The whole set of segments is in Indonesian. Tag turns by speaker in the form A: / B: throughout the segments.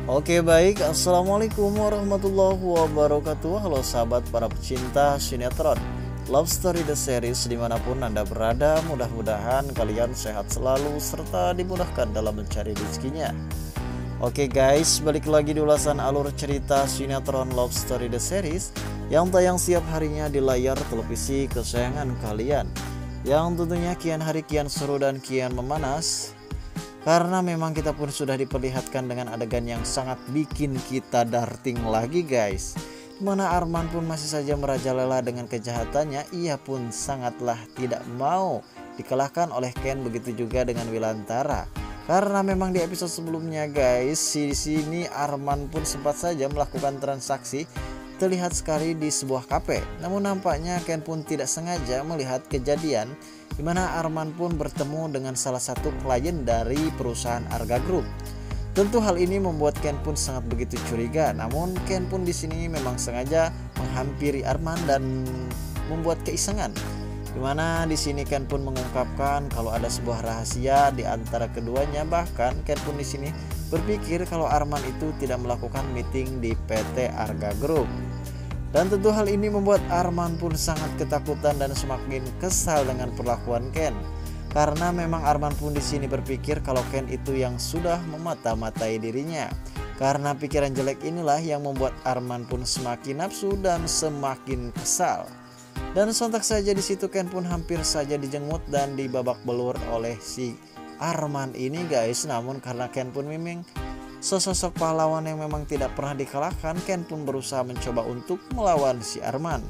A: Oke baik, Assalamualaikum warahmatullahi wabarakatuh. Halo sahabat para pecinta sinetron Love Story The Series dimanapun Anda berada. Mudah-mudahan kalian sehat selalu serta dimudahkan dalam mencari rezekinya. Oke guys, balik lagi di ulasan alur cerita sinetron Love Story The Series yang tayang setiap harinya di layar televisi kesayangan kalian, yang tentunya kian hari kian seru dan kian memanas. Karena memang kita pun sudah diperlihatkan dengan adegan yang sangat bikin kita darting lagi guys, dimana Arman pun masih saja merajalela dengan kejahatannya. Ia pun sangatlah tidak mau dikalahkan oleh Ken, begitu juga dengan Wilantara. Karena memang di episode sebelumnya guys, di sini Arman pun sempat saja melakukan transaksi terlihat sekali di sebuah kafe. Namun nampaknya Ken pun tidak sengaja melihat kejadian di mana Arman pun bertemu dengan salah satu klien dari perusahaan Arga Group. Tentu hal ini membuat Ken pun sangat begitu curiga. Namun Ken pun di sini memang sengaja menghampiri Arman dan membuat keisengan. Di mana di sini Ken pun mengungkapkan kalau ada sebuah rahasia di antara keduanya. Bahkan Ken pun di sini berpikir kalau Arman itu tidak melakukan meeting di PT Arga Group. Dan tentu hal ini membuat Arman pun sangat ketakutan dan semakin kesal dengan perlakuan Ken. Karena memang Arman pun di sini berpikir kalau Ken itu yang sudah memata-matai dirinya. Karena pikiran jelek inilah yang membuat Arman pun semakin nafsu dan semakin kesal. Dan sontak saja di situ Ken pun hampir saja dijenggut dan dibabak belur oleh si Arman ini guys. Namun karena Ken pun memang sosok pahlawan yang memang tidak pernah dikalahkan, Ken pun berusaha mencoba untuk melawan si Arman.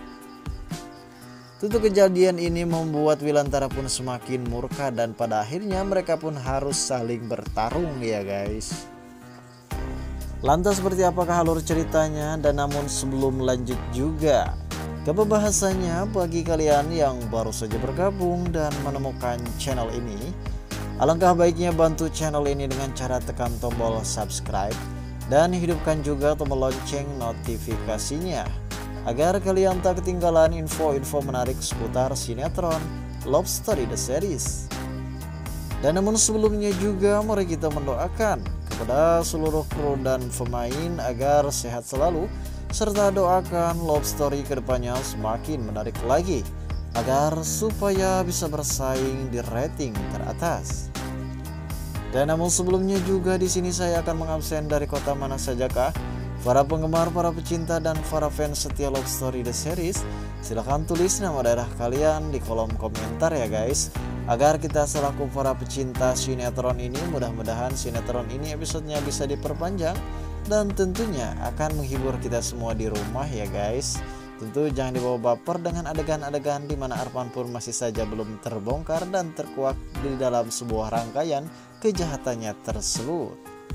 A: Tentu kejadian ini membuat Wilantara pun semakin murka dan pada akhirnya mereka pun harus saling bertarung ya guys. Lantas seperti apakah alur ceritanya? Dan namun sebelum lanjut juga ke pembahasannya, bagi kalian yang baru saja bergabung dan menemukan channel ini, alangkah baiknya bantu channel ini dengan cara tekan tombol subscribe dan hidupkan juga tombol lonceng notifikasinya agar kalian tak ketinggalan info-info menarik seputar sinetron Love Story The Series. Dan namun sebelumnya juga mari kita mendoakan kepada seluruh kru dan pemain agar sehat selalu, serta doakan Love Story kedepannya semakin menarik lagi agar supaya bisa bersaing di rating teratas. Dan namun sebelumnya juga di sini saya akan mengabsen dari kota mana sajakah para penggemar, para pecinta dan para fans setia Love Story The Series. Silahkan tulis nama daerah kalian di kolom komentar ya guys, agar kita selaku para pecinta sinetron ini, mudah-mudahan sinetron ini episodenya bisa diperpanjang dan tentunya akan menghibur kita semua di rumah ya guys. Tentu jangan dibawa baper dengan adegan-adegan di mana Arman pun masih saja belum terbongkar dan terkuak di dalam sebuah rangkaian kejahatannya tersebut.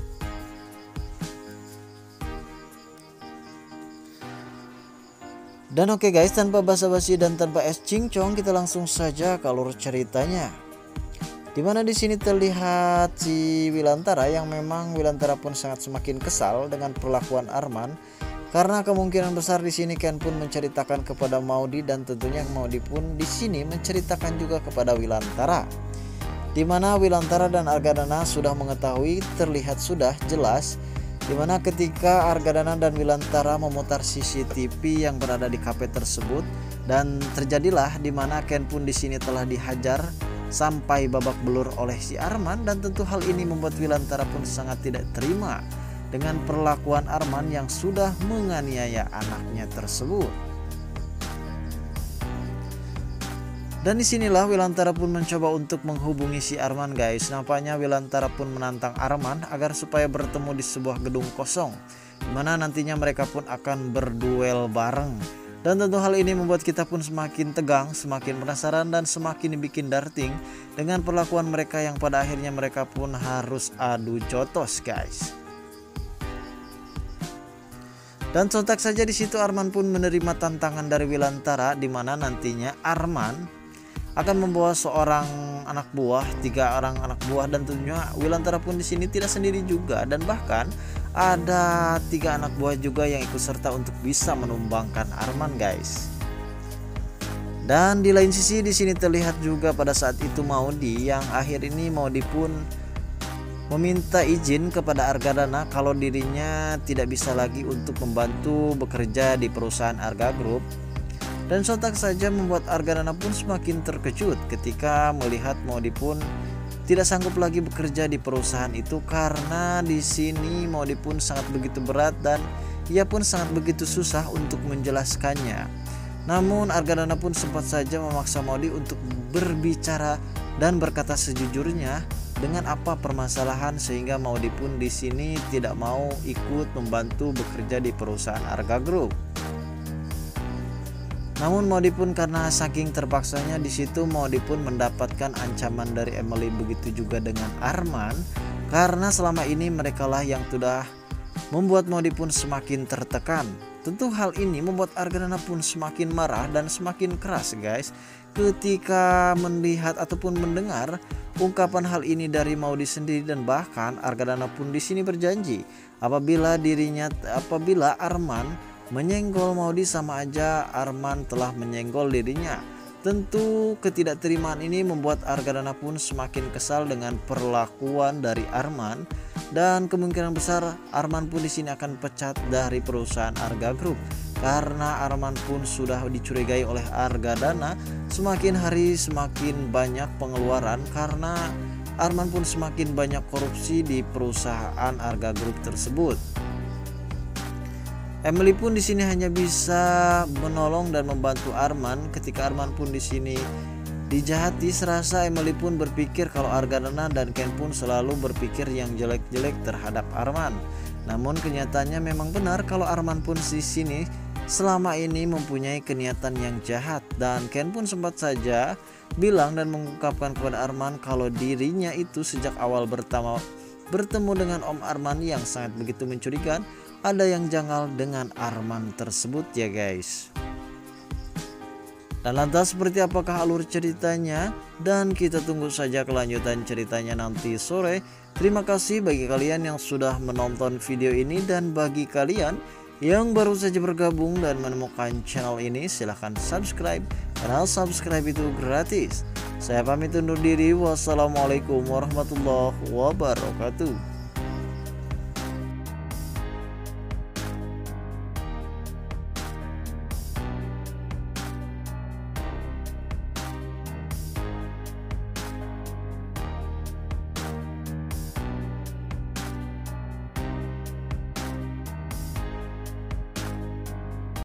A: Dan oke guys, tanpa basa-basi dan tanpa es cincong, kita langsung saja ke alur ceritanya. Dimana di sini terlihat si Wilantara yang memang Wilantara pun sangat semakin kesal dengan perlakuan Arman. Karena kemungkinan besar di sini Ken pun menceritakan kepada Maudy dan tentunya Maudy pun di sini menceritakan juga kepada Wilantara. Dimana Wilantara dan Argadana sudah mengetahui, terlihat sudah jelas dimana ketika Argadana dan Wilantara memutar CCTV yang berada di kafe tersebut, dan terjadilah dimana Ken pun di sini telah dihajar sampai babak belur oleh si Arman. Dan tentu hal ini membuat Wilantara pun sangat tidak terima dengan perlakuan Arman yang sudah menganiaya anaknya tersebut. Dan disinilah Wilantara pun mencoba untuk menghubungi si Arman guys. Nampaknya Wilantara pun menantang Arman agar supaya bertemu di sebuah gedung kosong, dimana nantinya mereka pun akan berduel bareng. Dan tentu hal ini membuat kita pun semakin tegang, semakin penasaran dan semakin dibikin darting dengan perlakuan mereka yang pada akhirnya mereka pun harus adu jotos guys. Dan sontak saja di situ Arman pun menerima tantangan dari Wilantara, di mana nantinya Arman akan membawa seorang anak buah, 3 orang anak buah, dan tentunya Wilantara pun di sini tidak sendiri juga, dan bahkan ada 3 anak buah juga yang ikut serta untuk bisa menumbangkan Arman guys. Dan di lain sisi di sini terlihat juga pada saat itu Maudy, yang akhir ini Maudy pun meminta izin kepada Argadana kalau dirinya tidak bisa lagi untuk membantu bekerja di perusahaan Arga Group. Dan sontak saja membuat Argadana pun semakin terkejut ketika melihat Maudy pun tidak sanggup lagi bekerja di perusahaan itu, karena di sini Maudy pun sangat begitu berat dan ia pun sangat begitu susah untuk menjelaskannya. Namun Argadana pun sempat saja memaksa Maudy untuk berbicara dan berkata sejujurnya dengan apa permasalahan, sehingga Maudy pun di sini tidak mau ikut membantu bekerja di perusahaan Arga Group. Namun Maudy pun karena saking terpaksanya di situ, Maudy pun mendapatkan ancaman dari Emily, begitu juga dengan Arman, karena selama ini merekalah yang sudah membuat Maudy pun semakin tertekan. Tentu hal ini membuat Argadana pun semakin marah dan semakin keras guys, ketika melihat ataupun mendengar ungkapan hal ini dari Maudy sendiri. Dan bahkan Argadana pun di sini berjanji apabila Arman menyenggol Maudy, sama aja Arman telah menyenggol dirinya. Tentu ketidakterimaan ini membuat Argadana pun semakin kesal dengan perlakuan dari Arman, dan kemungkinan besar Arman pun di sini akan pecat dari perusahaan Arga Group, karena Arman pun sudah dicurigai oleh Argadana semakin hari semakin banyak pengeluaran, karena Arman pun semakin banyak korupsi di perusahaan Arga Group tersebut. Emily pun di sini hanya bisa menolong dan membantu Arman. Ketika Arman pun di sini dijahati, serasa Emily pun berpikir kalau Argadana dan Ken pun selalu berpikir yang jelek-jelek terhadap Arman. Namun kenyataannya memang benar kalau Arman pun di sini selama ini mempunyai keniatan yang jahat, dan Ken pun sempat saja bilang dan mengungkapkan kepada Arman kalau dirinya itu sejak awal bertemu dengan Om Arman yang sangat begitu mencurigakan. Ada yang janggal dengan Arman tersebut ya guys. Dan lantas seperti apakah alur ceritanya, dan kita tunggu saja kelanjutan ceritanya nanti sore. Terima kasih bagi kalian yang sudah menonton video ini, dan bagi kalian yang baru saja bergabung dan menemukan channel ini, silahkan subscribe, karena subscribe itu gratis. Saya pamit undur diri, wassalamualaikum warahmatullahi wabarakatuh.